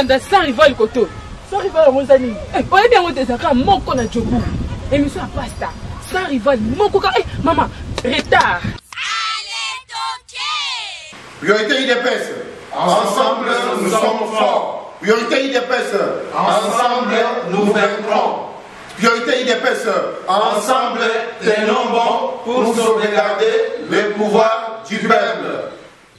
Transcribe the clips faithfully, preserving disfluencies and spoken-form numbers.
Lukunda sans rival koto. Sans rival Mozani. Eh, on est bien au désaccord moko na jobu. Émission à pasta. Sans rival moko ka. Eh, maman, retard. Allez donc. Priorité I D P S. Ensemble, nous sommes forts. Priorité I D P S. Ensemble, nous vaincrons. Priorité I D P S. Ensemble, tenons bon pour sauvegarder le pouvoir du peuple.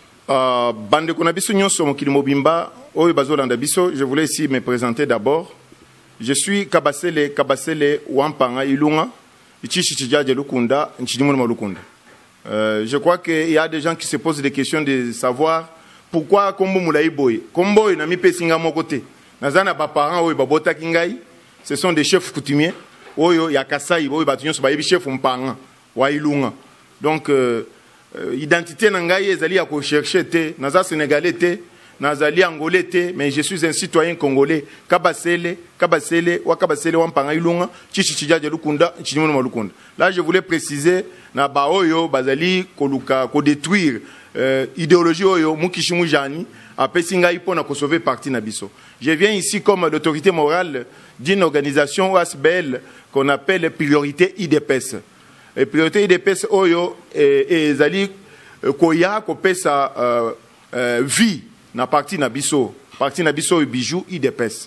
Uh, Bande Konabiso Nyonso Mokili Mobimba, Oyo Bazolanda Biso, je voulais ici me présenter d'abord. Je suis Kabasele, Kabasele Wampanga Ilunga, Ichichi Chidja Lukunda, Nchidimono Lukunda. Euh, je crois qu'il y a des gens qui se posent des questions de savoir pourquoi Kombo Moulaï Boy. Kombo n'a mis Pessinga Mokote. Nazana Baparan, Oyo Babota Kingai, ce sont des chefs coutumiers. Oyo Yakasai, Oyo Batunyon Sobaïbi, chef Mpanga, Wailunga. Donc, euh, Euh, identité nangaye ezali ya ko chercher te naza sénégalais te nazali angolais te mais je suis un citoyen congolais kabasele kabasele wa kabasele wa mpanga ilunga chichi chijaje lukunda chimono malukunda. Là je voulais préciser na ba oyo bazali koluka ko détruire euh, idéologie oyo mukishimu jani apesinga ipo na ko sauver parti na biso. Je viens ici comme l'autorité morale d'une organisation O A S B L qu'on appelle Priorité I D P S. Et priorité I D P S oyo et zali koya ko pesa euh, euh, vie na parti na biso parti na biso bijou I D P S.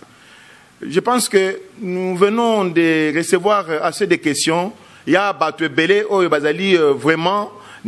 Je pense que nous venons de recevoir assez de questions. Il y a battu belé oyo bazali vraiment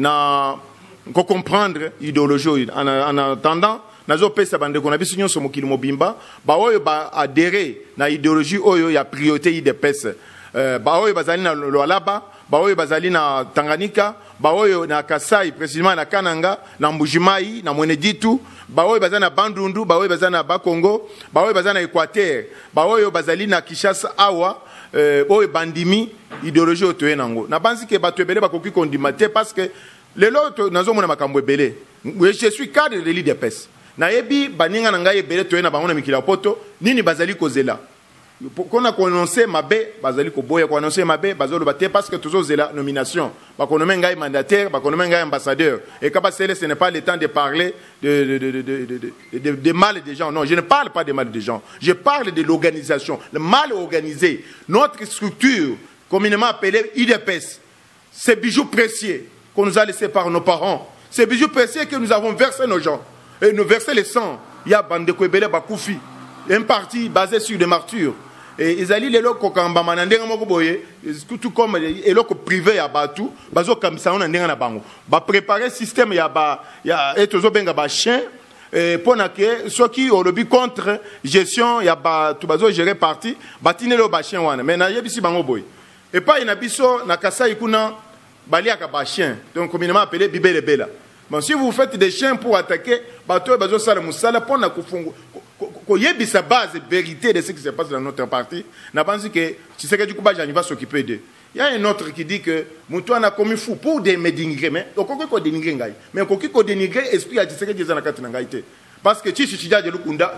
na ko comprendre idéologie en, en attendant nazo pesa bande ko na biso nyonso mokili mobimba ba oyo ba adhérer na idéologie oyo ya priorité I D P S. Euh, ba oyo bazali na Lualaba, ba oyo bazali na Tanganyika, ba oyo na Kasai précisément na Kananga, na Mbujimai, na Mweneditu, ba oyo bazali na Bandundu, ba oyo bazali na Bakongo, ba oyo bazali na Équateur, ba oyo bazali na Kinshasa awa, euh, oyo bandimi idéologie otoye nango. Na bansi ke bato ebele bakoki kondimate parce que le lot nazo mona makambo ebele. Je suis cadre de l'I D P S. Na yebi baninga na ngai ebele toye na bango na mikila poto, nini bazali kozela. Qu'on a annoncé ma bé, bazali ko boya ko annoncé ma bé, bazolo baté parce que toujours c'est la nomination. Ba ko nomé ngai mandataire, ba ko nomé ngai ambassadeur. Et Kabasele, ce n'est pas le temps de parler de de de de de de, de, de mal des gens. Non, je ne parle pas de mal des gens. Je parle de l'organisation, le mal organisé. Notre structure, communément appelée I D P S, ces bijoux précieux qu'on nous a laissés par nos parents, ces bijoux précieux que nous avons versé nos gens, et nous versé le sang. Il y a Bande Koebele Bakoufi, un parti basé sur des martyrs. Et ils allaient les locaux quand Bamanandé Mokoboye, tout comme les locaux privés à Batou, Bazo comme ça on a n'enga na bango. Ba préparer système ya ba ya etozo benga ba chien pour que ceux qui ont lobby contre gestion ya ba tout bazo gérer parti, batine le ba chien wana. Mais na yebisi bango boy. Et pas ina biso na Kasai kuna balia ka ba chien. Donc communément appelé bibele bela. Bon, si vous faites des chiens pour attaquer, bateau bazo sala musala pour na kufungu qu'il y ait sa base de vérité de ce qui se passe dans notre parti, n'a pas dit que tu sais que du coup, il va s'occuper d'eux. Il y a un autre qui dit que Moutoua a commis fou pour des dénigrer, mais au contraire, il dénigrer, mais au contraire, dénigrer l'esprit à Tshisekedi des Anakatinangaïté. Parce que Tchichidia de Lukunda,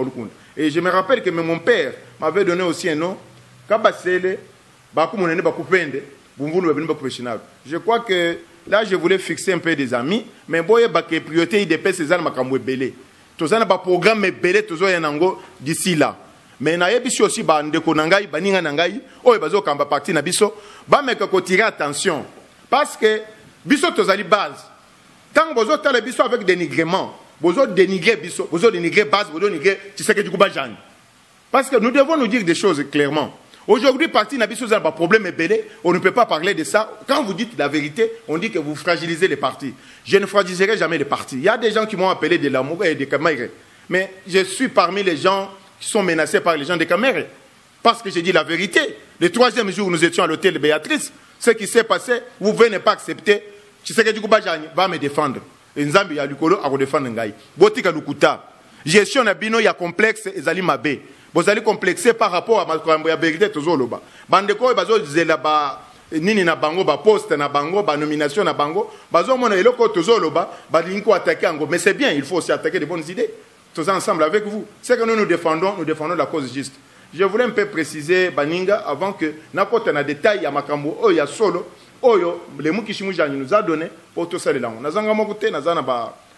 et je me rappelle que mon père m'avait donné aussi un nom, Kabasele, Bakumonene Bakupende, Bumvunu Babini Bakupeshinab. Je crois que là, je voulais fixer un peu des amis, mais bon, il y a des priorités, il y a des César Makamwe Belé. Tous un programme belé tous un ango d'ici là. Mais na yebiso aussi ba ndeko nangai baninga nangai o bazo kamba parti na biso ba meka ko tirer attention parce que biso tozali base. Tant bozo tala biso avec dénigrement, bozo dénigrer biso, bozo dénigrer base, bozo dénigrer tu sais que du coup bajani. Parce que nous devons nous dire des choses clairement. Aujourd'hui, parti n'a pas de problème belé, on ne peut pas parler de ça. Quand vous dites la vérité, on dit que vous fragilisez les partis. Je ne fragiliserai jamais les partis. Il y a des gens qui m'ont appelé de l'amour et de Kamere. Mais je suis parmi les gens qui sont menacés par les gens de Kamere. Parce que j'ai dit la vérité. Le troisième jour, nous étions à l'hôtel de Béatrice. Ce qui s'est passé, vous venez pas accepter. Tu sais que du coup, va me défendre. Et Nzambi ya Lukolo a défendre Ngai. Botika Lukuta. Gestion na bino ya complexe ezali mabe. Vous allez complexer par rapport à la vérité tozoloba. Bandeko bazo zela ba nini na bango ba poste na bango ba nomination na bango bazo mona eloko tozoloba ba linko attaquer ango. Mais c'est bien, il faut aussi attaquer des bonnes idées. Tous ensemble avec vous. C'est que nous nous défendons, nous défendons la cause juste. Je voulais un peu préciser Baninga avant que n'importe un détail à makambo oh ya solo oyo les mots qui nous a donné pour tout ça les langues. Nazanga mokote nazana ba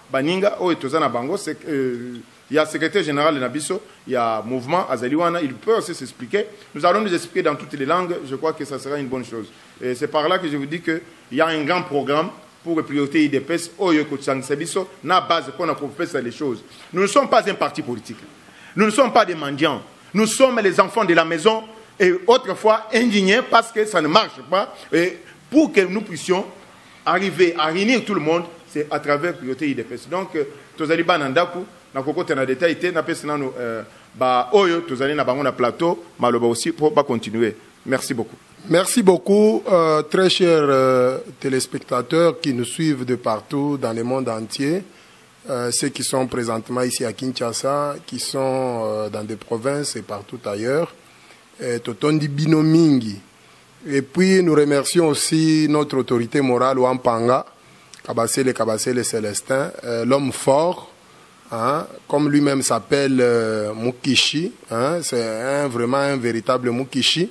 baninga oyo tozana bango c'est euh, il y a secrétaire général de Nabiso, il y a mouvement Azaliwana, il peut aussi s'expliquer. Nous allons nous expliquer dans toutes les langues, je crois que ça sera une bonne chose. Et c'est par là que je vous dis qu'il y a un grand programme pour priorité I D P S, Oyo Kotsang Sabiso, na base qu'on a pour faire les choses. Nous ne sommes pas un parti politique. Nous ne sommes pas des mendiants. Nous sommes les enfants de la maison et autrefois indignés parce que ça ne marche pas. Et pour que nous puissions arriver à réunir tout le monde, c'est à travers priorité I D P S. Donc, Tozali Banandaku, na koko tena détail te na pesa nanu ba oyo tozali na bango na plateau maloba aussi pour pas continuer. Merci beaucoup. Merci beaucoup euh, très chers euh, téléspectateurs qui nous suivent de partout dans le monde entier, euh, ceux qui sont présentement ici à Kinshasa, qui sont euh, dans des provinces et partout ailleurs. Totondi Binomingi. Et puis nous remercions aussi notre autorité morale Wampanga, Kabasele Kabasele Célestin, euh, l'homme fort. Hein, comme lui-même s'appelle euh, Mukishi, hein, c'est un, vraiment un véritable Mukishi.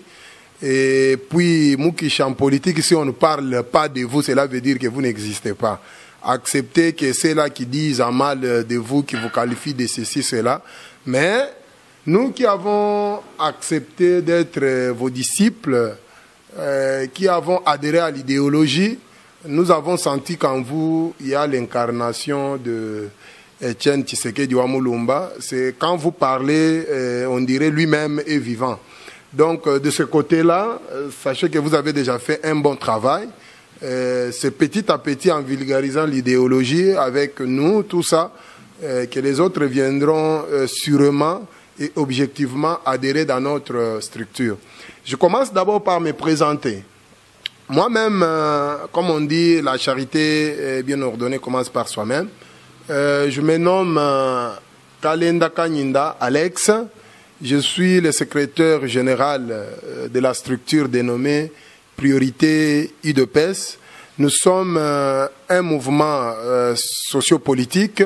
Et puis Mukishi en politique, si on ne parle pas de vous, cela veut dire que vous n'existez pas. Acceptez que c'est là qui disent en mal de vous, qui vous qualifient de ceci, cela. Mais nous qui avons accepté d'être vos disciples, euh, qui avons adhéré à l'idéologie, nous avons senti qu'en vous, il y a l'incarnation de Etienne Tshisekedi Wamulumba. C'est quand vous parlez, euh, on dirait lui-même est vivant. Donc euh, de ce côté-là, euh, sachez que vous avez déjà fait un bon travail. Euh, c'est petit à petit en vulgarisant l'idéologie avec nous, tout ça, euh, que les autres viendront euh, sûrement et objectivement adhérer dans notre euh, structure. Je commence d'abord par me présenter. Moi-même, euh, comme on dit, la charité euh, bien ordonnée commence par soi-même. Euh, je me nomme euh, Kalenda Kanyinda Alex. Je suis le secrétaire général euh, de la structure dénommée Priorité I D P S. Nous sommes euh, un mouvement euh, sociopolitique,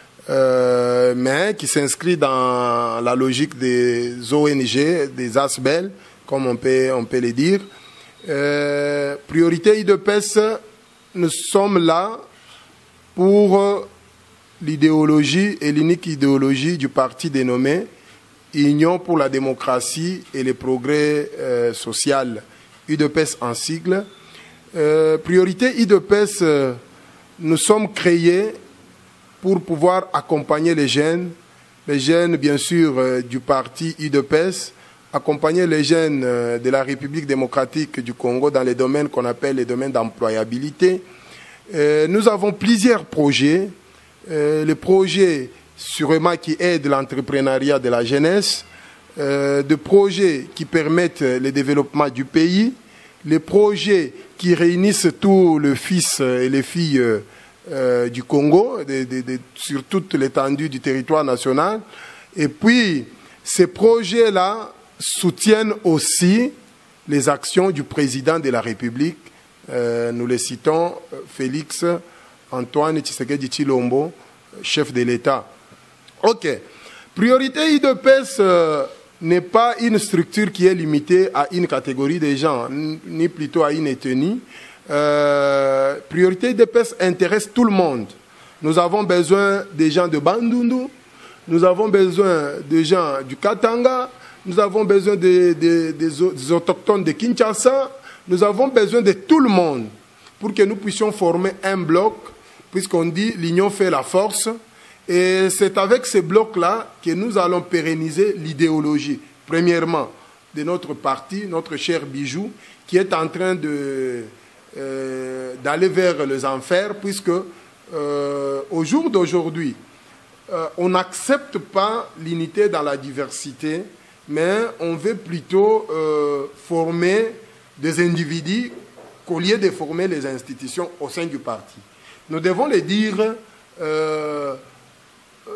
euh, mais qui s'inscrit dans la logique des O N G, des A S B E L, comme on peut, on peut le dire. Euh, Priorité I D P S, nous sommes là pour l'idéologie et l'unique idéologie du parti dénommé Union pour la démocratie et le progrès euh, social, U D P S en sigle. Euh, priorité I D P S, euh, nous sommes créés pour pouvoir accompagner les jeunes, les jeunes bien sûr euh, du parti U D P S, accompagner les jeunes euh, de la République démocratique du Congo dans les domaines qu'on appelle les domaines d'employabilité. Euh, nous avons plusieurs projets. Euh, les projets sûrement qui aident l'entrepreneuriat de la jeunesse, euh, des projets qui permettent le développement du pays, les projets qui réunissent tous les fils et les filles euh, euh, du Congo, de, de, de, sur toute l'étendue du territoire national. Et puis, ces projets-là soutiennent aussi les actions du président de la République. Euh, nous les citons, Félix Antoine Tshisekedi Tshilombo, chef de l'État. Ok. Priorité I D P S euh, n'est pas une structure qui est limitée à une catégorie de gens, ni plutôt à une ethnie. Euh, Priorité I D P S intéresse tout le monde. Nous avons besoin des gens de Bandundu, nous avons besoin des gens du Katanga, nous avons besoin des, des, des, des autochtones de Kinshasa, nous avons besoin de tout le monde pour que nous puissions former un bloc, puisqu'on dit l'union fait la force. Et c'est avec ce bloc-là que nous allons pérenniser l'idéologie, premièrement, de notre parti, notre cher Bijou, qui est en train de, euh, d'aller vers les enfers, puisque euh, au jour d'aujourd'hui, euh, on n'accepte pas l'unité dans la diversité, mais on veut plutôt euh, former des individus qu'au lieu de former les institutions au sein du parti. Nous devons le dire euh, euh,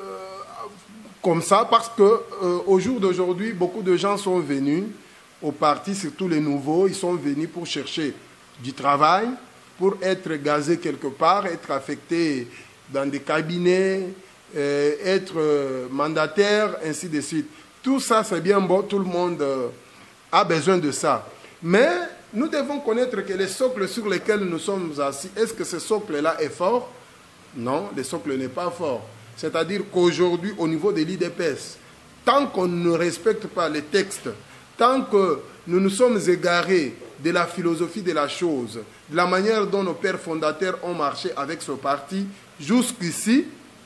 comme ça parce que euh, au jour d'aujourd'hui, beaucoup de gens sont venus au parti, surtout les nouveaux, ils sont venus pour chercher du travail, pour être gazés quelque part, être affectés dans des cabinets, euh, être euh, mandataires, ainsi de suite. Tout ça, c'est bien bon, tout le monde euh, a besoin de ça. Mais nous devons connaître que les socles sur lesquels nous sommes assis, est-ce que ce socle-là est fort? Non, le socle n'est pas fort. C'est-à-dire qu'aujourd'hui, au niveau de l'I D P S, tant qu'on ne respecte pas les textes, tant que nous nous sommes égarés de la philosophie de la chose, de la manière dont nos pères fondateurs ont marché avec ce parti jusqu'ici,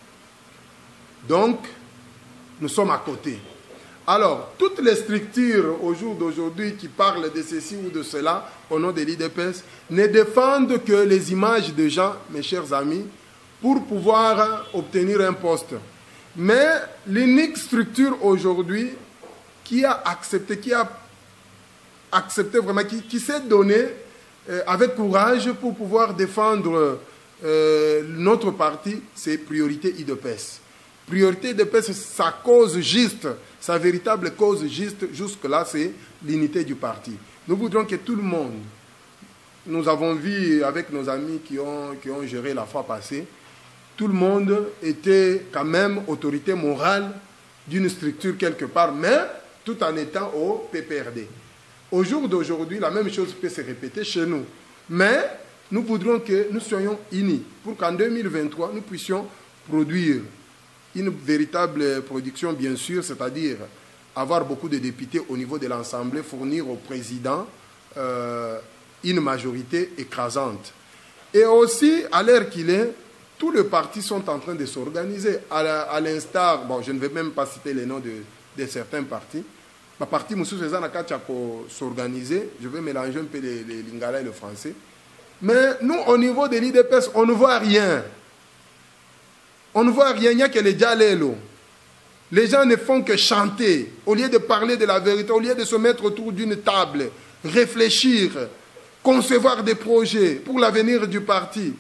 donc, nous sommes à côté. Alors, toutes les structures au jour d'aujourd'hui qui parlent de ceci ou de cela au nom de l'I D P S ne défendent que les images de gens, mes chers amis, pour pouvoir obtenir un poste. Mais l'unique structure aujourd'hui qui a accepté, qui a accepté vraiment, qui, qui s'est donné euh, avec courage pour pouvoir défendre euh, notre parti, c'est Priorité I D P S. Priorité I D P S, sa cause juste, sa véritable cause juste, jusque-là, c'est l'unité du parti. Nous voudrions que tout le monde, nous avons vu avec nos amis qui ont, qui ont géré la fois passée, tout le monde était quand même autorité morale d'une structure quelque part, mais tout en étant au P P R D. Au jour d'aujourd'hui, la même chose peut se répéter chez nous. Mais nous voudrions que nous soyons unis pour qu'en deux mille vingt-trois, nous puissions produire une véritable production, bien sûr, c'est-à-dire avoir beaucoup de députés au niveau de l'Assemblée, fournir au président euh, une majorité écrasante. Et aussi, à l'heure qu'il est, tous les partis sont en train de s'organiser. À l'instar, bon, je ne vais même pas citer les noms de, de certains partis. Ma partie, M. Cézanne a s'organiser. Je vais mélanger un peu les, les lingala et le français. Mais nous, au niveau de l'I D P S, on ne voit rien. On ne voit rien, il n'y a que les dialélos. Les gens ne font que chanter. Au lieu de parler de la vérité, au lieu de se mettre autour d'une table, réfléchir, concevoir des projets pour l'avenir du parti,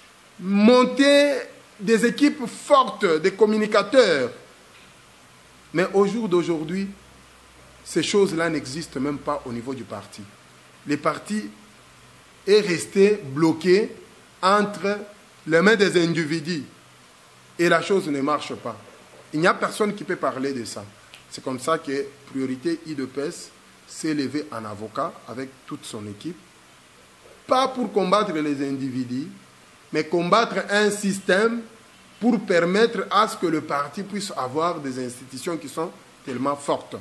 monter des équipes fortes, des communicateurs. Mais au jour d'aujourd'hui, ces choses-là n'existent même pas au niveau du parti. Le parti est resté bloqué entre les mains des individus. Et la chose ne marche pas. Il n'y a personne qui peut parler de ça. C'est comme ça que Priorité I D P S s'est levé en avocat avec toute son équipe. Pas pour combattre les individus, mais combattre un système pour permettre à ce que le parti puisse avoir des institutions qui sont tellement fortes.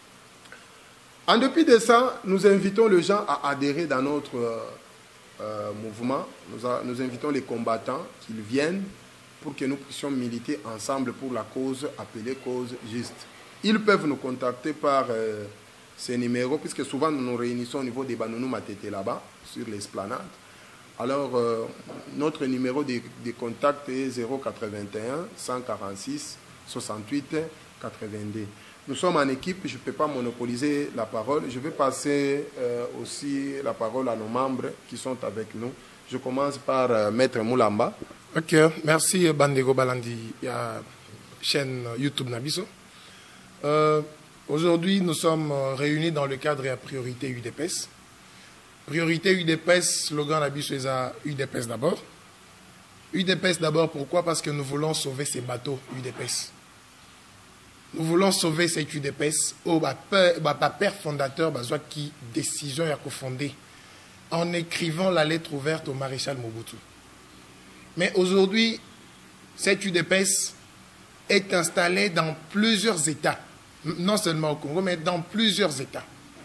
En dépit de ça, nous invitons les gens à adhérer dans notre euh, euh, mouvement. Nous, a, nous invitons les combattants qu'ils viennent pour que nous puissions militer ensemble pour la cause appelée cause juste. Ils peuvent nous contacter par euh, ces numéros, puisque souvent nous nous réunissons au niveau des Banounou Matete là-bas, sur l'esplanade. Alors, euh, notre numéro de, de contact est zéro quatre-vingt-un, cent quarante-six, soixante-huit, quatre-vingt-deux. Nous sommes en équipe, je ne peux pas monopoliser la parole. Je vais passer euh, aussi la parole à nos membres qui sont avec nous. Je commence par euh, Maître Moulamba. Ok, merci Bandego Balandi, il y a chaîne YouTube Nabiso. Euh, Aujourd'hui, nous sommes réunis dans le cadre de la priorité U D P S. Priorité U D P S, slogan Nabiso est à U D P S d'abord. U D P S d'abord, pourquoi? Parce que nous voulons sauver ces bateaux U D P S. Nous voulons sauver cette U D P S au père fondateur, qui décision a cofondé en écrivant la lettre ouverte au maréchal Mobutu. Mais aujourd'hui, cette U D P S est installée dans plusieurs États, non seulement au Congo, mais dans plusieurs États.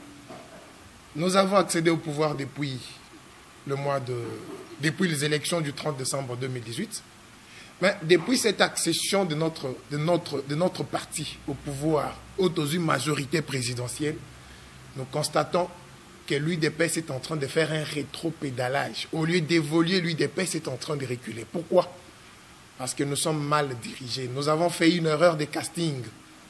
Nous avons accédé au pouvoir depuis, le mois de, depuis les élections du trente décembre deux mille dix-huit. Mais depuis cette accession de notre, de notre, de notre parti au pouvoir, aux une majorité présidentielle, nous constatons que l'U D P S est en train de faire un rétropédalage. Au lieu d'évoluer, l'U D P S est en train de reculer. Pourquoi? Parce que nous sommes mal dirigés. Nous avons fait une erreur de casting.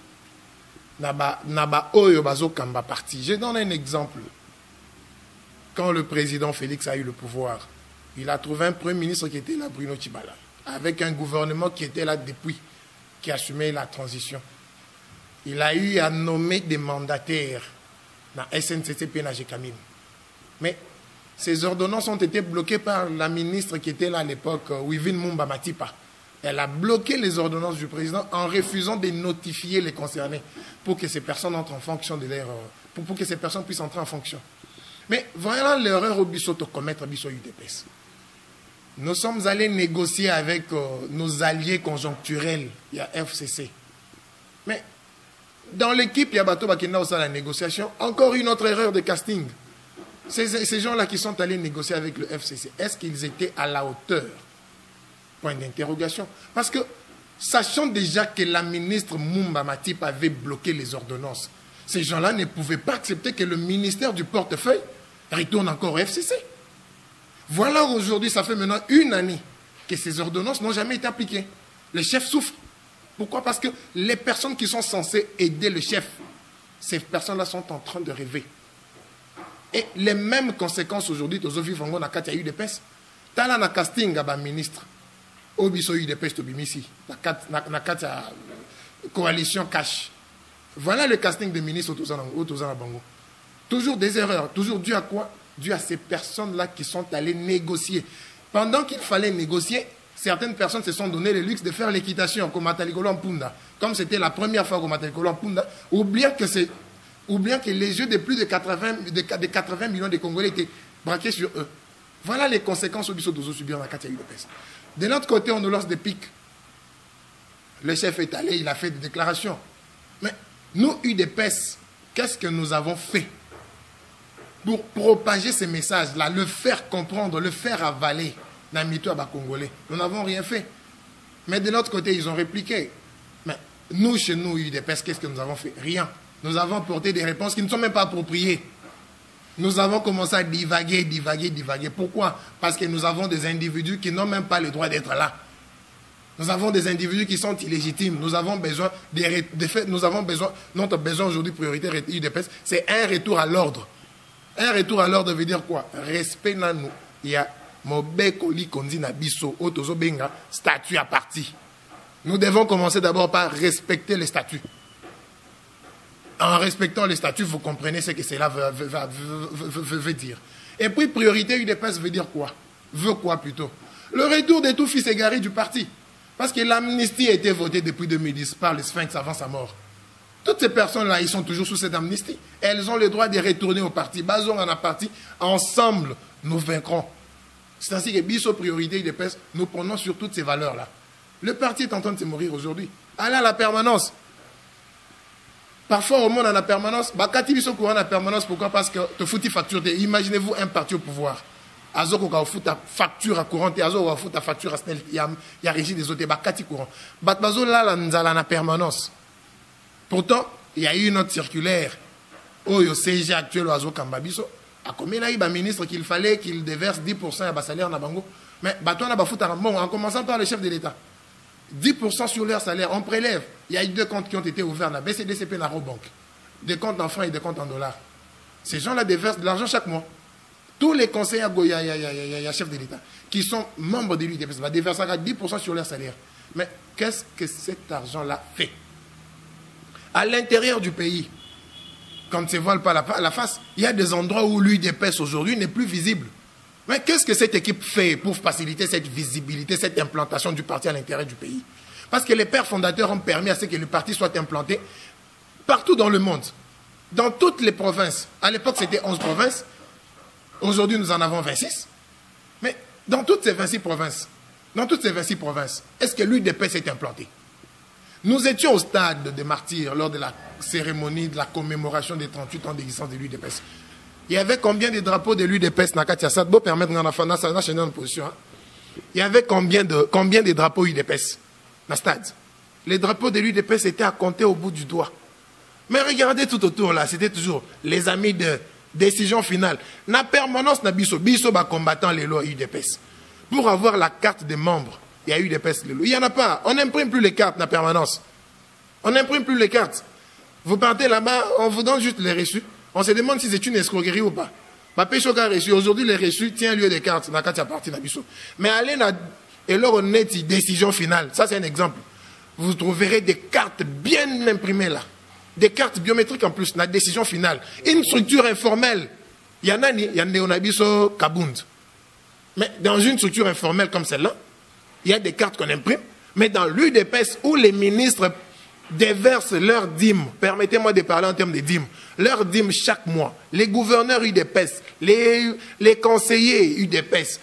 Naba Oyo Bazo Kamba parti. Je donne un exemple. Quand le président Félix a eu le pouvoir, il a trouvé un premier ministre qui était là, Bruno Tshibala, avec un gouvernement qui était là depuis, qui assumait la transition. Il a eu à nommer des mandataires dans S N C C P et G K M I M. Mais ces ordonnances ont été bloquées par la ministre qui était là à l'époque, Wivine Mumba Matipa. Elle a bloqué les ordonnances du président en refusant de notifier les concernés pour que ces personnes entrent en fonction de leur, pour, pour que ces personnes puissent entrer en fonction. Mais voilà l'erreur au biseau de commettre biseau U D P S. nous sommes allés négocier avec euh, nos alliés conjoncturels. Il y a F C C. Mais dans l'équipe, il y a Bato Bakina aussi à la négociation. Encore une autre erreur de casting. Ces, ces gens-là qui sont allés négocier avec le F C C, est-ce qu'ils étaient à la hauteur? Point d'interrogation. Parce que, sachant déjà que la ministre Moumba Matip avait bloqué les ordonnances, ces gens-là ne pouvaient pas accepter que le ministère du portefeuille retourne encore au F C C. Voilà aujourd'hui, ça fait maintenant une année que ces ordonnances n'ont jamais été appliquées. Le chef souffre. Pourquoi? Parce que les personnes qui sont censées aider le chef, ces personnes-là sont en train de rêver. Et les mêmes conséquences aujourd'hui, Tozofi Fango Nakati a eu des pèses. Tala na casting à ministre. Obiso eu des pèses to bimisi. Nakati a coalition cash. Voilà le casting des ministres au Tozana Bango. Toujours des erreurs. Toujours dû à quoi? Dû à ces personnes-là qui sont allées négocier. Pendant qu'il fallait négocier, certaines personnes se sont donné le luxe de faire l'équitation, comme Matalikolo Mpunda. Comme c'était la première fois comme Matalikolo Mpunda, oubliant que, oubliant que les yeux de plus de quatre-vingts, de, de quatre-vingts millions de Congolais étaient braqués sur eux. Voilà les conséquences au biso d'Ozo subir dans la Katia U D P S. De l'autre côté, on nous lance des pics. Le chef est allé, il a fait des déclarations. Mais nous, U D P S, qu'est-ce que nous avons fait pour propager ces messages-là, le faire comprendre, le faire avaler dans le mito à Congolais? Nous n'avons rien fait. Mais de l'autre côté, ils ont répliqué. Mais nous, chez nous, U D P S, qu'est-ce que nous avons fait? Rien. Nous avons porté des réponses qui ne sont même pas appropriées. Nous avons commencé à divaguer, divaguer, divaguer. Pourquoi? Parce que nous avons des individus qui n'ont même pas le droit d'être là. Nous avons des individus qui sont illégitimes. Nous avons besoin, des, de fait, nous avons besoin, notre besoin aujourd'hui prioritaire U D P S, c'est un retour à l'ordre. Un retour à l'ordre veut dire quoi? Respect dans nous. Il y a Mobekoli Konzi Nabiso, Otozo Benga, statut à partie. Nous devons commencer d'abord par respecter les statuts. En respectant les statuts, vous comprenez ce que cela veut, veut, veut, veut, veut dire. Et puis, priorité U D P S veut dire quoi? Veut quoi plutôt? Le retour de tout fils égaré du parti. Parce que l'amnistie a été votée depuis deux mille dix par le Sphinx avant sa mort. Toutes ces personnes-là, ils sont toujours sous cette amnistie. Elles ont le droit de retourner au parti. Bazon en a parti. Ensemble, nous vaincrons. C'est ainsi que Bisso Priorité U D P S, nous prenons sur toutes ces valeurs-là. Le parti est en train de se mourir aujourd'hui. Allez à la permanence. Parfois, au monde, en la permanence, Bakati Bisso courant la permanence, pourquoi? Parce que te fouti facture. Imaginez-vous un parti au pouvoir. Azoko ka fout ta facture à courant, Azoko ka fout ta facture à snel. Il y a, il y a régie des autres. Bakati courant. Batbazo là, la nzala na permanence. Pourtant, il y a eu une autre circulaire. Oh, le C G actuel au Azo Kambabiso. À combien il y a eu ministre qu'il fallait qu'il déverse dix pour cent à salaire na bango. Mais bateau na bafout à bon, en commençant par le chef de l'État. dix pour cent sur leur salaire, on prélève. Il y a eu deux comptes qui ont été ouverts na B C D C P na Robank. Des comptes en francs et des comptes en dollars. Ces gens-là déversent de l'argent chaque mois. Tous les conseillers à Goya, il y a, il y a, il y a chef de l'État, qui sont membres de l'U D P S, va déverser dix pour cent sur leur salaire. Mais qu'est-ce que cet argent-là fait? À l'intérieur du pays, quand on ne se voile pas la, la face, il y a des endroits où l'U D P S aujourd'hui n'est plus visible. Mais qu'est-ce que cette équipe fait pour faciliter cette visibilité, cette implantation du parti à l'intérieur du pays? Parce que les pères fondateurs ont permis à ce que le parti soit implanté partout dans le monde, dans toutes les provinces. À l'époque, c'était onze provinces. Aujourd'hui, nous en avons vingt-six. Mais dans toutes ces vingt-six provinces, dans toutes ces vingt-six provinces, est-ce que l'U D P S s'est implanté? Nous étions au stade des martyrs lors de la cérémonie de la commémoration des trente-huit ans d'existence de l'U D P S. Il y avait combien de drapeaux de l'U D P S dans Katia Sadbo permettre d'en faire une position. Il y avait combien de, combien de drapeaux U D P S dans le stade? Les drapeaux de l'U D P S étaient à compter au bout du doigt. Mais regardez tout autour là, c'était toujours les amis de décision finale. La permanence na biso, biso ba combattant les lois U D P S. Pour avoir la carte des membres, il y a eu des pestes. Il n'y en a pas. On n'imprime plus les cartes dans la permanence. On n'imprime plus les cartes. Vous partez là-bas, on vous donne juste les reçus. On se demande si c'est une escroquerie ou pas. Aujourd'hui, les reçus tiennent lieu des cartes. Mais allez dans et là, on est une décision finale. Ça, c'est un exemple. Vous trouverez des cartes bien imprimées là. Des cartes biométriques en plus, la décision finale. Une structure informelle. Il y en a, il y en a, on a biso Kabund. Mais dans une structure informelle comme celle-là, il y a des cartes qu'on imprime, mais dans l'U D P S où les ministres déversent leurs dîmes, permettez-moi de parler en termes de dîmes, leurs dîmes chaque mois, les gouverneurs U D P S, les, les conseillers U D P S,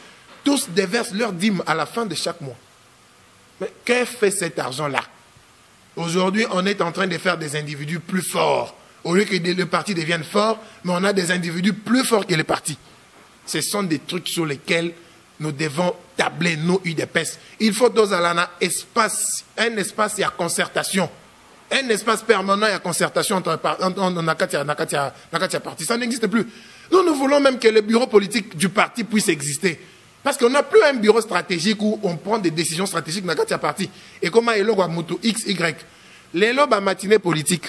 tous déversent leur dîme à la fin de chaque mois. Mais qu'est-ce que fait cet argent-là? Aujourd'hui, on est en train de faire des individus plus forts. Au lieu que le parti devienne fort, mais on a des individus plus forts que le parti. Ce sont des trucs sur lesquels nous devons tabler nos U D P S. Il faut dans un espace, un espace, il y a concertation. Un espace permanent, il y a concertation entre les partis. Ça n'existe plus. Nous, nous voulons même que le bureau politique du parti puisse exister. Parce qu'on n'a plus un bureau stratégique où on prend des décisions stratégiques dans le parti. Et comment il y a X, Y. Les lobes à matinée politique.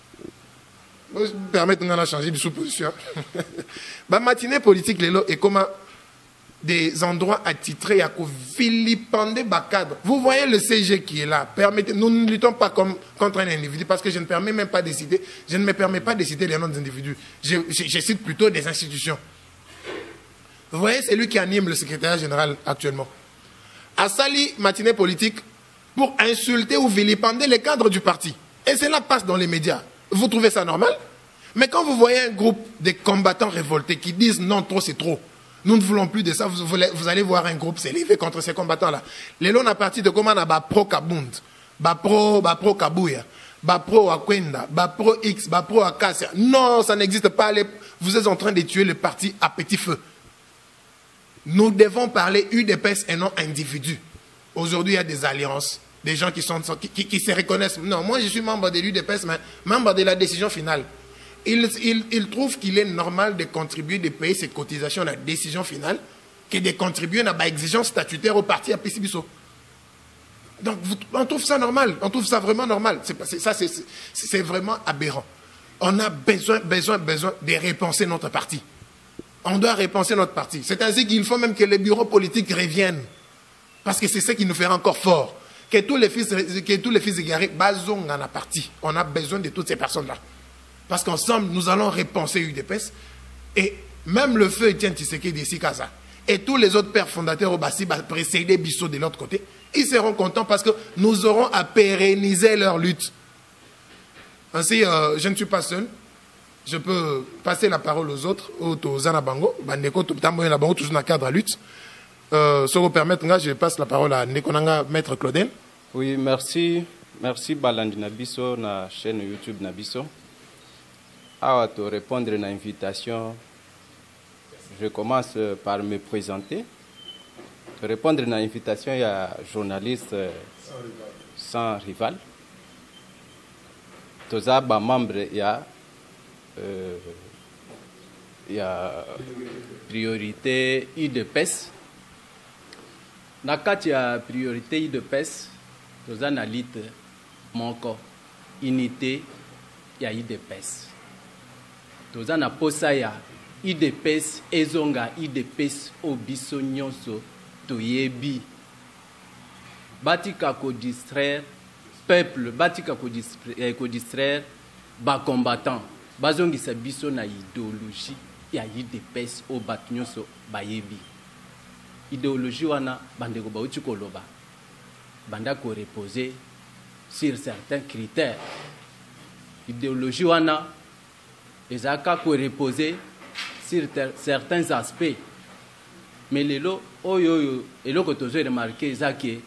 Je vais me permettre de changer de sous-position. La matinée politique, les lobes, et comment des endroits attitrés à vilipender bas cadre. Vous voyez le C G qui est là. Permettez, nous ne luttons pas comme, contre un individu parce que je ne permets même pas de citer, je ne me permets pas de citer les noms des individus. Je, je, je cite plutôt des institutions. Vous voyez, c'est lui qui anime le secrétariat général actuellement. À Sali, matinée politique, pour insulter ou vilipender les cadres du parti. Et cela passe dans les médias. Vous trouvez ça normal? Mais quand vous voyez un groupe de combattants révoltés qui disent non, trop c'est trop, nous ne voulons plus de ça, vous, voulez, vous allez voir un groupe s'élever contre ces combattants-là. Les lots à partir de comment on a pro Kabund, pro pro Kabouya, pro Akwenda, pro X, pro Akassia. Non, ça n'existe pas. Les, vous êtes en train de tuer le parti à petit feu. Nous devons parler U D P S et non individus. Aujourd'hui, il y a des alliances, des gens qui, sont, qui, qui, qui se reconnaissent. Non, moi je suis membre de l'U D P S, mais membre de la décision finale. Il, il, il trouve qu'il est normal de contribuer, de payer ses cotisations à la décision finale, que de contribuer à l'exigence statutaire au parti à Pessibiso. Donc, vous, on trouve ça normal, on trouve ça vraiment normal. C'est, ça, c'est, c'est vraiment aberrant. On a besoin, besoin, besoin de repenser notre parti. On doit repenser notre parti. C'est ainsi qu'il faut même que les bureaux politiques reviennent. Parce que c'est ce qui nous fera encore fort. Que tous les fils, que tous les fils égarés, basons dans la partie. On a besoin de toutes ces personnes-là. Parce qu'ensemble, nous allons repenser U D P S. Et même le feu Etienne Tshisekedi ici, Kaza, et tous les autres pères fondateurs au Bassi, précédés Bissot de l'autre côté, ils seront contents parce que nous aurons à pérenniser leur lutte. Ainsi, euh, je ne suis pas seul. Je peux passer la parole aux autres, aux Zanabango, Bandeko, Tuptamboy Nabango, toujours dans le cadre de la lutte. Euh, si vous permettez, je passe la parole à Nekonanga, Maître Claudel. Oui, merci. Merci Balandi Nabiso, na chaîne YouTube Nabiso. À te répondre à l'invitation, je commence par me présenter. Pour répondre à l'invitation, il y a journaliste sans rival. Tous les membres, il y a, euh, il y a priorité U D P S. Dans il y a priorité U D P S, tous les analystes, mon unité, il y a U D P S. Tozana posaya U D P S ezonga U D P S obiso nyonso toyebi batika ko distraire peuple batika ko distraire ko distraire ba combattant bazongisa biso na idéologie ya U D P S o bat nyonso bayebi idéologie wana bandeko bauti koloba banda ko reposer sur certains critères idéologie wana les accords qui reposer sur certains aspects. Mais les lots, oh yo yo, et là que tu as remarqué, c'est que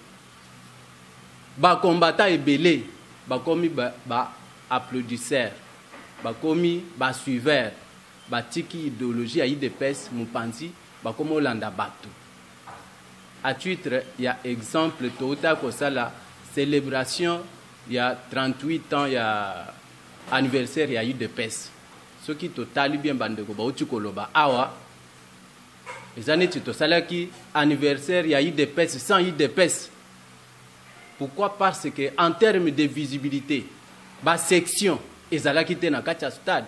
les combattants et belé, les commis ba applaudisseurs, les commis ba suiveurs, les tiki idéologie à I D P S, Moupanzi, les commis Olanda Batu. À titre, il y a exemple, Toyota Kosala, célébration, il y a trente-huit ans, il y a anniversaire, il y a I D P S. Ce qui total bien bandeko ba utikoloba awa les années to salaki anniversaire il y a eu des P E S sans I D P S. Pourquoi? Parce que en termes de visibilité ba section ezalaki te na kati ya stade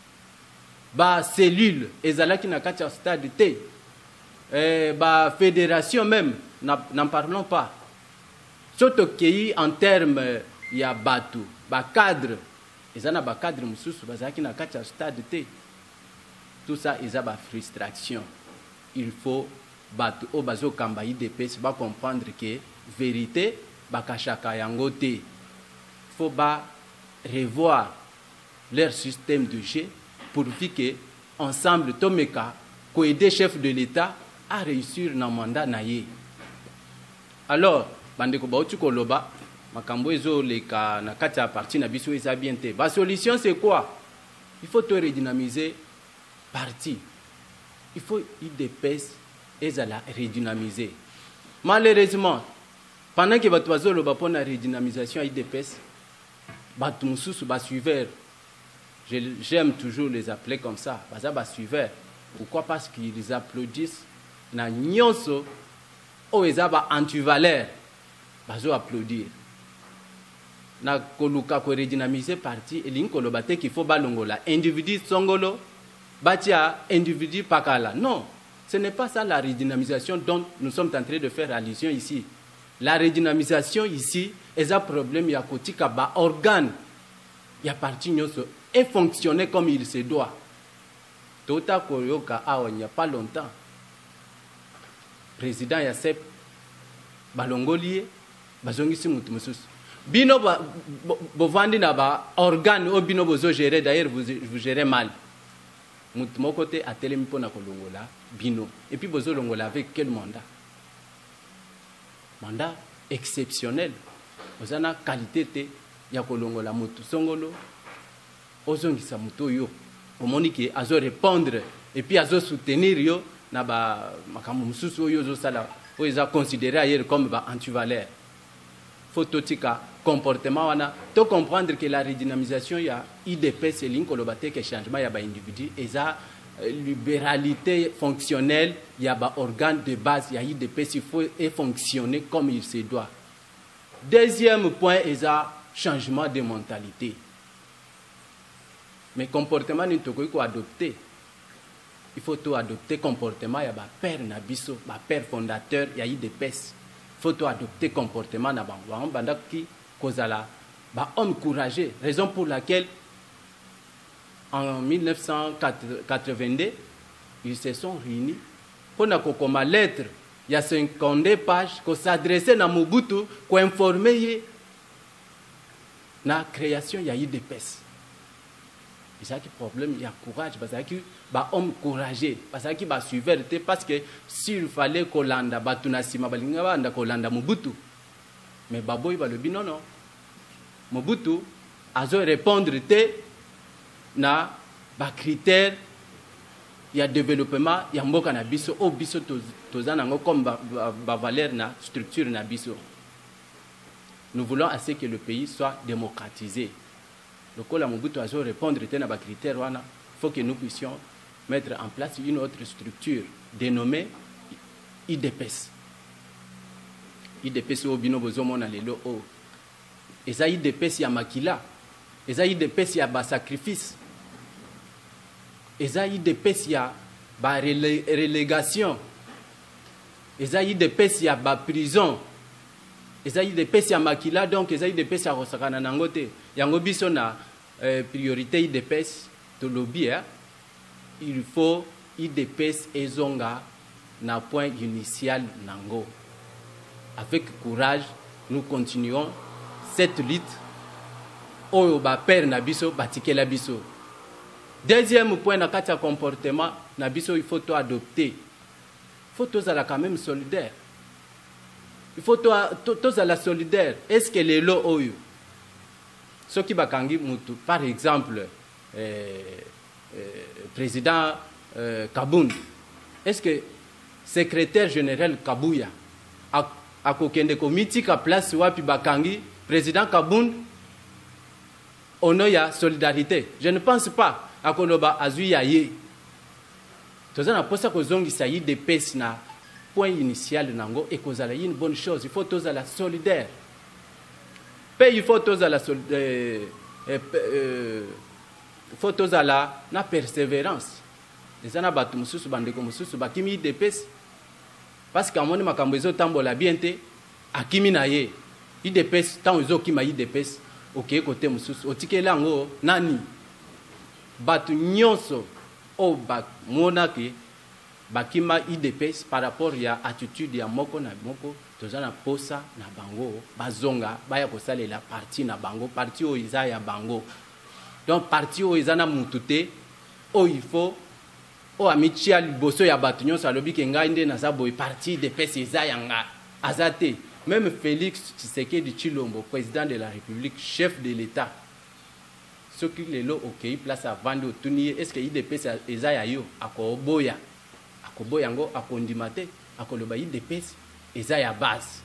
ba cellule ezalaki na kati ya stade te eh, ba fédération même n'en parlons pas surtout que en termes il y a batu ba cadre ezana ba cadre mususu bazaki na kati ya stade te. Tout ça eza ba frustration. Il faut batu o bazo kamba I D P S ba comprendre que vérité ba kachaka yango te. Il faut ba revoir leur système de jeu pour que ensemble tomeka ko aider chef de l'État a réussir na mandat na ye. Alors bandeko bauti koloba makambo ezo leka na kati ya parti na biso eza bien te. Ba solution c'est quoi? Il faut te redynamiser parti. Il faut I D P S ezala redynamiser. Malheureusement, pendant que bato bazoloba pour la redynamisation I D P S, bato mususu ba suiveur, j'aime toujours les appeler comme ça, baza ba suiveur. Pourquoi? Parce qu'ils applaudissent na nyonso o eza ba antivaleur, bazo applaudir. Na koluka ko redynamiser parti elingi koloba te qu'il faut balongola individu songolo batia individu pakala. Non, ce n'est pas ça la redynamisation dont nous sommes en train de faire allusion ici. La redynamisation ici est un problème ya kotika ba organe ya parti nyonso et fonctionner comme il se doit. Tota koyoka awa il n'y a pas longtemps. Président Yasep balongolié bazongisi mutu mususu. Bino bovandi na ba organe o bino bozo gérer, d'ailleurs vous vous gérez mal. Mutu mon côté a telemi pona kolongola bino et puis bozo longola avec quel mandat? Mandat exceptionnel. Vous avez qualité te ya kolongola mutu songolo ozongisa mutu yo omoni ki azo répondre et puis azo soutenir yo na ba makambo mususu yo zo sala o eza considéré ailleurs comme ba antivaleur. Faut totika comportement wana to comprendre que la redynamisation ya I D P c'est l'incolobate que changement ya ba individu eza libéralité fonctionnelle, il y a un organe de base, il y a I D P, il faut fonctionner comme il se doit. Deuxième point, il y a changement de mentalité. Mais comportement, il faut adopter. Il faut tout adopter comportement, il y a un père nabiso, un père fondateur, il y a I D P. Il faut tout adopter comportement, il y a un homme courageux, raison pour laquelle en mille neuf cent quatre-vingt-deux, ils se sont réunis pour une lettre, il y a cinquante-deux pages, qui s'adressait à Mobutu pour informer de la création de I D P S. Il y a un problème, il y a courage, parce qu'il y a un homme courageux, parce qu'il y a suivre, parce que s'il fallait qu'on lande, qu'on Mobutu. Mais Baboy va le dire non, non. Mobutu a dû répondre na ba critère il y a développement il y a mboka na biso o biso tozana ngo comme ba, ba, ba valeur na structure na biso. Nous voulons assez que le pays soit démocratisé. Le kola Mobutu a dû répondre na ba critère wana, faut que nous puissions mettre en place une autre structure dénommée I D P S. I D P S o bino bozo mona lelo o eza I D P S ya makila, eza I D P S ya ba sacrifice. Eza I D P S ya ba relégation. Eza I D P S ya ba prison. Eza I D P S ya makila, donc eza I D P S ya kosakana nangote. Yango biso na euh, priorité I D P S to lobby, hein? Il faut I D P S ezonga na point initial nango. Avec courage, nous continuons cette lutte. Oyo ba père na biso batikela biso. Deuxième point, dans le comportement, il faut tout adopter. Il faut tous être quand même solidaire. Il faut tous être solidaire. Est-ce que les lots ont eu? Ce qui va kangi mutu, par exemple, euh, euh, président euh, Kabound, est-ce que secrétaire général Kabouya a a kokende komiti ka place wapi bakangi président Kabound onoya solidarité? Je ne pense pas. Akoloba azui yaye. Tozana posa kozongisa I D P S na point initial nango et kozala une bonne chose. Il faut tous à la solidaire. Pe il faut tous à la solidaire. Il faut tous à la na persévérance. Ezana batu mususu bandeko mususu bakimi I D P S. Parce qu'à mon makambo ezo tambola bien te akimi na ye. I D P S tant ezo kima I D P S. OK côté mususu otikela ngo nani batu nyonso o ba monaki bakima I D P S par rapport ya attitude ya moko na moko tozana posa na bango bazonga baya kosala la parti na bango parti o iza ya bango donc parti o iza na mutute o il faut o amitia liboso ya bato nyonso alobi ke ngai nde naza boye parti U D P S eza yanga aza te. Même Félix Tshisekedi Tshilombo, président de la République, chef de l'État, ce qui est là, ok, place à vendre au tournier, est-ce que U D P S eza ya yo akoboya akoboya ngo akondimate akoloba U D P S eza ya base.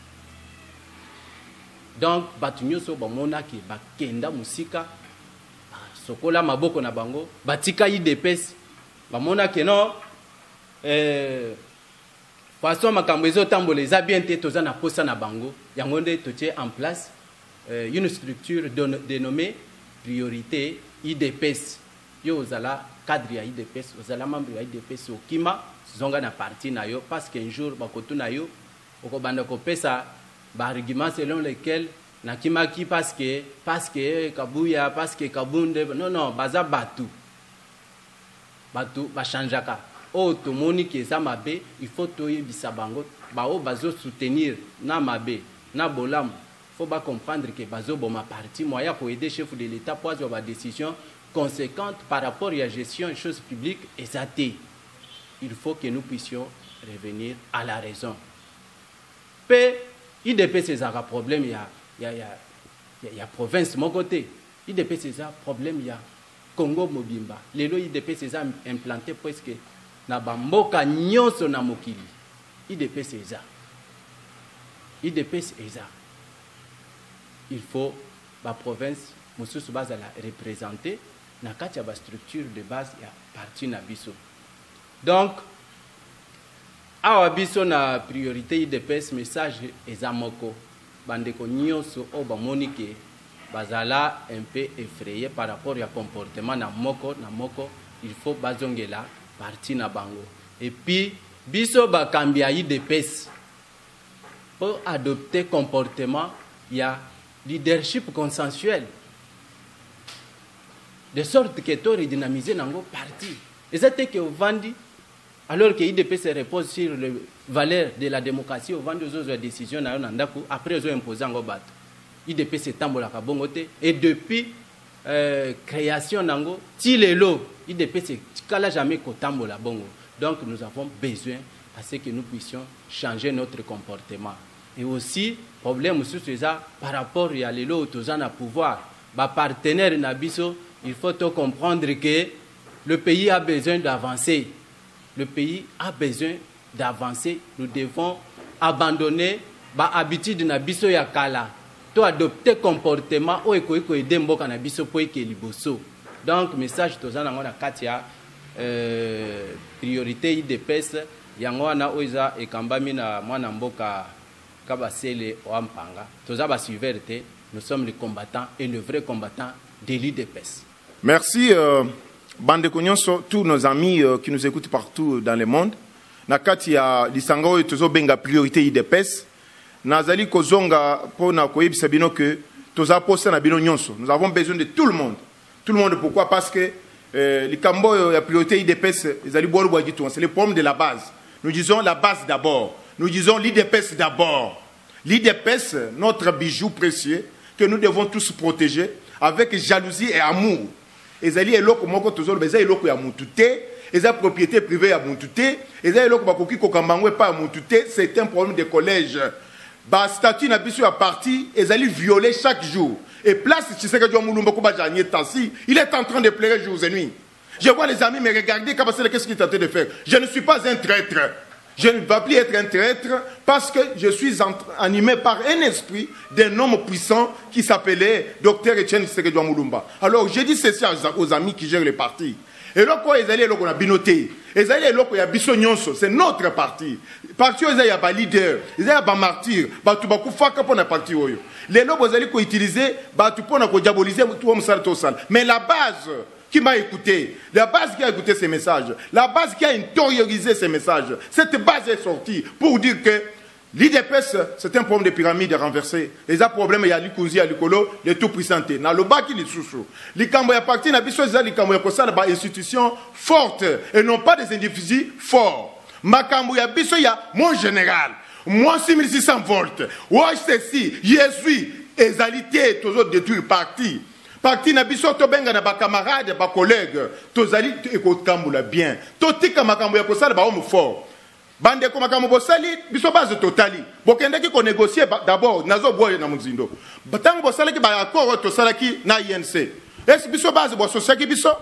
Donc bato nyonso bamona ke bakenda musika sokola maboko na bango batika U D P S bamona ke non euh façon makambo ezotambola eza bien te toza na posa na bango yango nde totie en place euh, une structure dénommée priorité U D P S. Yo ozala cadre ya U D P S, ozala membre ya U D P S okima zonga na parti na yo parce qu'un jour bakotu na yo okobanda kopesa ba argument selon lesquels na kimaki parce que parce que kabuya parce que kabunde non non baza batu batu ba changeaka o to moni ke za mabe il faut toyebisa bango ba o bazo soutenir na mabe na bolamu faut ba comprendre que bazo boma parti moya ko aider chef de l'état pour avoir ba décision conséquente par rapport à la gestion des choses publiques et ça il faut que nous puissions revenir à la raison. P U D P S c'est un problème il y a il y a il y a il y a province mon côté U D P S c'est un problème il y a Congo Mobimba les lois U D P S c'est implanté presque na bamboka nyonso na mokili U D P S c'est ça U D P S c'est ça il faut la province mosusu base la représenter na kati ya ba structure de base ya parti na biso. Donc awa biso na priorité U D P S message eza moko bandeko nyonso o bamoni ke bazala un peu effrayé par rapport ya comportement na moko na moko il faut bazongela parti na bango et puis biso bakambi ya U D P S pour adopter comportement ya leadership consensuel de sorte que to redynamiser nango parti et c'était que vandi alors que U D P S se repose sur les valeurs de la démocratie au vandi aux autres décisions na ndako après ils ont imposé ngo bato U D P S tambola ka bongo te et depuis euh, création nango ti lelo U D P S kala jamais ko tambola bongo. Donc nous avons besoin à ce que nous puissions changer notre comportement et aussi problème sous ça par rapport à lelo tozana pouvoir ba partenaire na biso. Il faut comprendre que le pays a besoin d'avancer. Le pays a besoin d'avancer. Nous devons abandonner l'habitude na biso ya kala. To adopter comportement o eko eko aider mboka na biso po eke liboso. Donc message tozana ngona katia euh, priorité U D P S yango wana oiza ekambami na mwana mboka kabasele oampanga. Toza ba suiverte, nous sommes les combattants et le vrai combattant de l'U D P S. Merci, euh, Bandeko Nyonso, tous nos amis euh, qui nous écoutent partout dans le monde. Nakati ya lisango et tozo benga priorité U D P S. Nazali kozonga po na koyebi sabino que toza posa na bino nyonso. Nous avons besoin de tout le monde. Tout le monde pourquoi? Parce que euh, les cambo ya priorité U D P S, ezali boru boagitou, c'est le problème de la base. Nous disons la base d'abord. Nous disons l'U D P S d'abord. L'U D P S, notre bijou précieux que nous devons tous protéger avec jalousie et amour. Ezali eloko moko tozolo beza eloko ya mutu te, eza propriété privée ya mutu te, eza eloko bakoki kokambangwe pa mutu te, c'est un problème de collège. Ba statut na biso ya parti ezali violé chaque jour. Et place Tshisekedi Mulumba ko ba janye tansi, il est en train de pleurer jours et nuits. Je vois les amis me regarder qu'est-ce qu'il est en train de faire. Je ne suis pas un traître. Je ne vais plus être un traître parce que je suis animé par un esprit d'un homme puissant qui s'appelait Docteur Etienne Tshisekedi Mulumba. Alors, j'ai dit ceci aux amis qui gèrent les partis. Et là, quoi, ils allaient là, on a binoté. Ils allaient là, il y a Bissonyonso, c'est notre parti. Parti, il y a des leaders, il y a des martyrs, il y a des faka pour le parti. Les lobes, ils allaient utiliser, pour diaboliser tout le monde. Mais la base qui m'a écouté, la base qui a écouté ces messages, la base qui a intériorisé ces messages, cette base est sortie pour dire que l'U D P S, c'est un problème de pyramide renversée. Les problèmes, il y a l'Ikouzi, il y a l'Ikolo, les tout puissants. Dans le bas qui les sous-sous. Les Kamboya parti, n'a pas les Kamboya pour ça, des institutions fortes et non pas des individus forts. Ma Kamboya biso, il y a mon général, moi six mille six cents volts, ouais, ceci, je suis, égalité, toujours détruire parti. Parti na biso to benga na ba camarade ba collègue tozali ekotambula bien. To tika makambo ya kosala ba homme fort. Bande ko makambo bosali biso base totali. Bokende ki ko négocier d'abord nazo boye na muzindo. Batango bosala ki ba accord to sala ki na I N C. Est biso base bo société biso.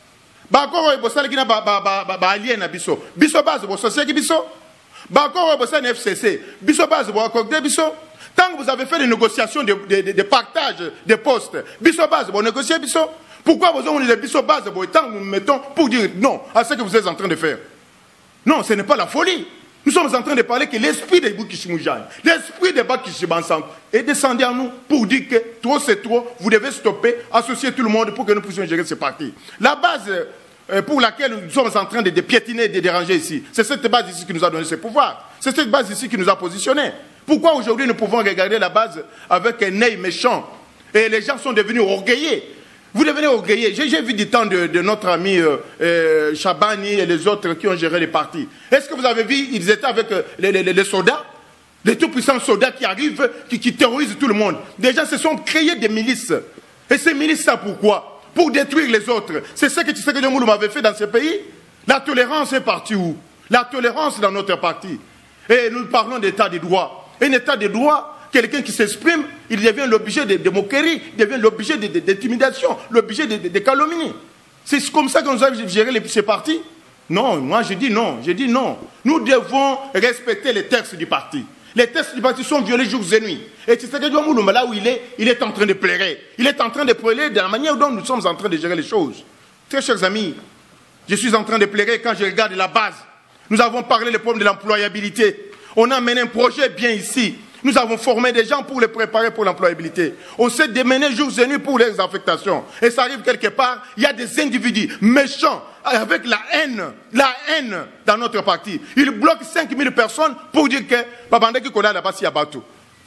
Ba accord bo sala ki na ba ba ba ba alien na biso. Biso base bo société biso. Ba accord bo sala F C C. Biso base bo accord de biso. Tant que vous avez fait des négociations de, de, de, de partage des postes, biso base, vous négociez biso. Pourquoi vous avez des biso base, tant que nous nous mettons pour dire non à ce que vous êtes en train de faire? Non, ce n'est pas la folie. Nous sommes en train de parler que l'esprit des Boukishimoujan, l'esprit des Bakishibansan est descendu en nous pour dire que trop c'est trop, vous devez stopper, associer tout le monde pour que nous puissions gérer ce parti. La base euh, pour laquelle nous sommes en train de, de piétiner, de déranger ici, c'est cette base ici qui nous a donné ce pouvoir. C'est cette base ici qui nous a positionnés. Pourquoi aujourd'hui nous pouvons regarder la base avec un œil méchant et les gens sont devenus orgueillés? Vous devenez orgueillés. J'ai vu du temps de, de notre ami euh, euh, Chabani et les autres qui ont géré les partis. Est-ce que vous avez vu, ils étaient avec euh, les, les, les soldats, les tout-puissants soldats qui arrivent, qui, qui terrorisent tout le monde. Des gens se sont créés des milices. Et ces milices, ça pourquoi? Pour détruire les autres. C'est ce que tu sais que Moulou m'avait fait dans ce pays. La tolérance est partie où? La tolérance dans notre parti. Et nous parlons d'état de droit. Un état de droit, quelqu'un qui s'exprime, il devient l'objet de, de moquerie, il devient l'objet d'intimidation, de, de, l'objet de, de, de calomnie. C'est comme ça que nous avons géré les, ces partis? Non, moi je dis non, je dis non. Nous devons respecter les textes du parti. Les textes du parti sont violés jours et nuits. Et tu sais que Moulou, là où il est, il est en train de pleurer. Il est en train de pleurer de la manière dont nous sommes en train de gérer les choses. Très chers amis, je suis en train de pleurer quand je regarde la base. Nous avons parlé des problèmes de l'employabilité. On a mené un projet bien ici. Nous avons formé des gens pour les préparer pour l'employabilité. On s'est démené jours et nuits pour les affectations. Et ça arrive quelque part, il y a des individus méchants avec la haine, la haine dans notre parti. Ils bloquent cinq mille personnes pour dire que Babandaki Kola là-bas, il y a bateau.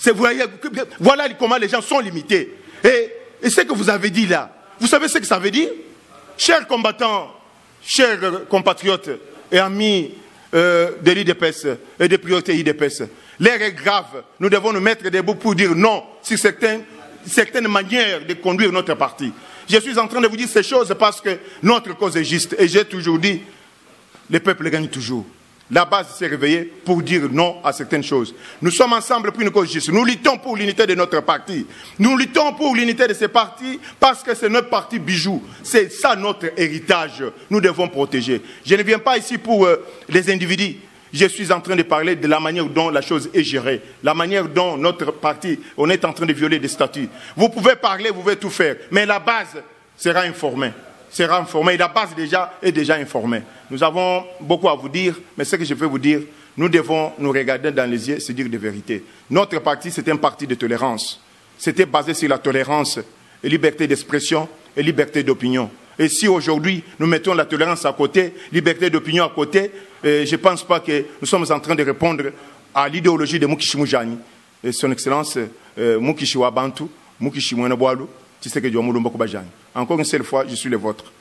Voilà comment les gens sont limités. Et, et ce que vous avez dit là, vous savez ce que ça veut dire? Chers combattants, chers compatriotes et amis, Euh, de l'I D P S et des priorités I D P S. L'air est grave. Nous devons nous mettre debout pour dire non sur certaines, certaines manières de conduire notre parti. Je suis en train de vous dire ces choses parce que notre cause est juste. Et j'ai toujours dit, le peuple gagne toujours. La base s'est réveillée pour dire non à certaines choses. Nous sommes ensemble pour une cause juste. Nous luttons pour l'unité de notre parti. Nous luttons pour l'unité de ces partis parce que c'est notre parti bijou. C'est ça notre héritage. Nous devons protéger. Je ne viens pas ici pour euh, les individus. Je suis en train de parler de la manière dont la chose est gérée. La manière dont notre parti, on est en train de violer des statuts. Vous pouvez parler, vous pouvez tout faire. Mais la base sera informée. sera informé. Et la base déjà est déjà informée. Nous avons beaucoup à vous dire, mais ce que je veux vous dire, nous devons nous regarder dans les yeux et se dire des vérités. Notre parti, c'est un parti de tolérance. C'était basé sur la tolérance et liberté d'expression et liberté d'opinion. Et si aujourd'hui, nous mettons la tolérance à côté, liberté d'opinion à côté, euh, je ne pense pas que nous sommes en train de répondre à l'idéologie de Mukishimujani. Et son Excellence, euh, Mukishiwa Bantu, Mukishimwana Boalou, encore une seule fois, je suis le vôtre.